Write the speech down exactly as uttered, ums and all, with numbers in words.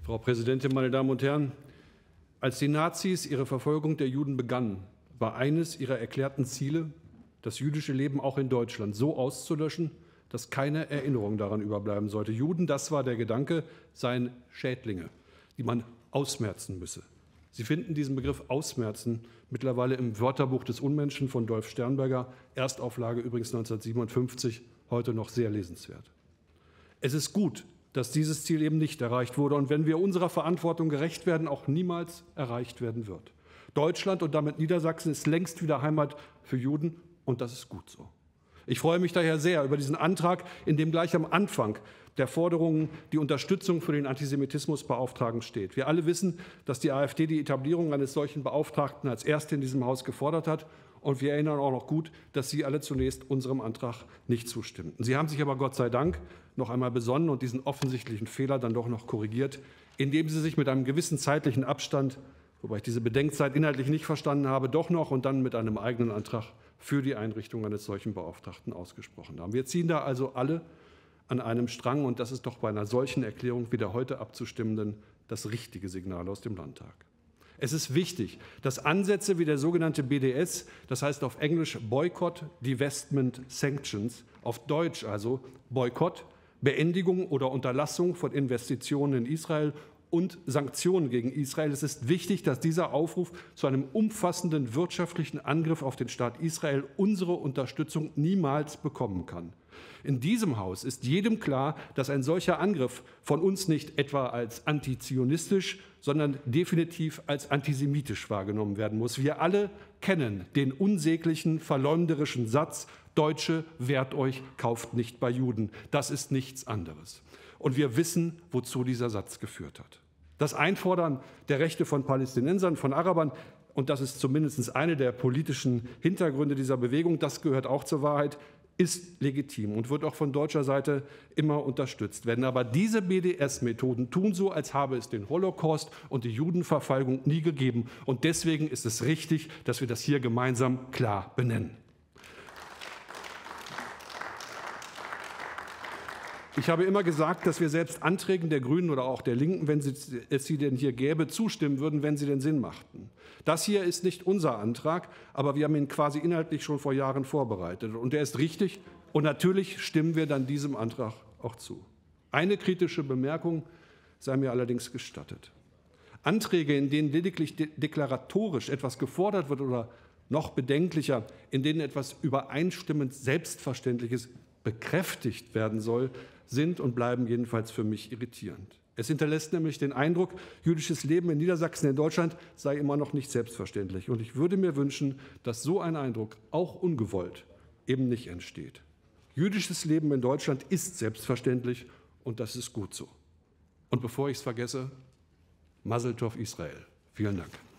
Frau Präsidentin, meine Damen und Herren! Als die Nazis ihre Verfolgung der Juden begannen, war eines ihrer erklärten Ziele, das jüdische Leben auch in Deutschland so auszulöschen, dass keine Erinnerung daran überbleiben sollte. Juden, das war der Gedanke, seien Schädlinge, die man ausmerzen müsse. Sie finden diesen Begriff ausmerzen mittlerweile im Wörterbuch des Unmenschen von Dolf Sternberger, Erstauflage übrigens neunzehnhundertsiebenundfünfzig, heute noch sehr lesenswert. Es ist gut, dass dieses Ziel eben nicht erreicht wurde und wenn wir unserer Verantwortung gerecht werden, auch niemals erreicht werden wird. Deutschland und damit Niedersachsen ist längst wieder Heimat für Juden und das ist gut so. Ich freue mich daher sehr über diesen Antrag, in dem gleich am Anfang der Forderungen die Unterstützung für den Antisemitismusbeauftragten steht. Wir alle wissen, dass die AfD die Etablierung eines solchen Beauftragten als erste in diesem Haus gefordert hat. Und wir erinnern auch noch gut, dass Sie alle zunächst unserem Antrag nicht zustimmten. Sie haben sich aber Gott sei Dank noch einmal besonnen und diesen offensichtlichen Fehler dann doch noch korrigiert, indem Sie sich mit einem gewissen zeitlichen Abstand, wobei ich diese Bedenkzeit inhaltlich nicht verstanden habe, doch noch und dann mit einem eigenen Antrag für die Einrichtung eines solchen Beauftragten ausgesprochen haben. Wir ziehen da also alle an einem Strang, und das ist doch bei einer solchen Erklärung wie der heute abzustimmenden das richtige Signal aus dem Landtag. Es ist wichtig, dass Ansätze wie der sogenannte B D S, das heißt auf Englisch Boycott, Divestment, Sanctions, auf Deutsch also Boykott, Beendigung oder Unterlassung von Investitionen in Israel und Sanktionen gegen Israel. Es ist wichtig, dass dieser Aufruf zu einem umfassenden wirtschaftlichen Angriff auf den Staat Israel unsere Unterstützung niemals bekommen kann. In diesem Haus ist jedem klar, dass ein solcher Angriff von uns nicht etwa als antizionistisch, sondern definitiv als antisemitisch wahrgenommen werden muss. Wir alle kennen den unsäglichen, verleumderischen Satz: Deutsche, wehrt euch, kauft nicht bei Juden. Das ist nichts anderes. Und wir wissen, wozu dieser Satz geführt hat. Das Einfordern der Rechte von Palästinensern, von Arabern, und das ist zumindest eine der politischen Hintergründe dieser Bewegung, das gehört auch zur Wahrheit, ist legitim und wird auch von deutscher Seite immer unterstützt werden. Aber diese B D S-Methoden tun so, als habe es den Holocaust und die Judenverfolgung nie gegeben. Und deswegen ist es richtig, dass wir das hier gemeinsam klar benennen. Ich habe immer gesagt, dass wir selbst Anträgen der Grünen oder auch der Linken, wenn es sie denn hier gäbe, zustimmen würden, wenn sie den Sinn machten. Das hier ist nicht unser Antrag, aber wir haben ihn quasi inhaltlich schon vor Jahren vorbereitet. Und er ist richtig und natürlich stimmen wir dann diesem Antrag auch zu. Eine kritische Bemerkung sei mir allerdings gestattet. Anträge, in denen lediglich de- deklaratorisch etwas gefordert wird oder noch bedenklicher, in denen etwas übereinstimmend Selbstverständliches bekräftigt werden soll, sind und bleiben jedenfalls für mich irritierend. Es hinterlässt nämlich den Eindruck, jüdisches Leben in Niedersachsen, in Deutschland sei immer noch nicht selbstverständlich. Und ich würde mir wünschen, dass so ein Eindruck, auch ungewollt, eben nicht entsteht. Jüdisches Leben in Deutschland ist selbstverständlich und das ist gut so. Und bevor ich es vergesse, Mazel Tov Israel. Vielen Dank.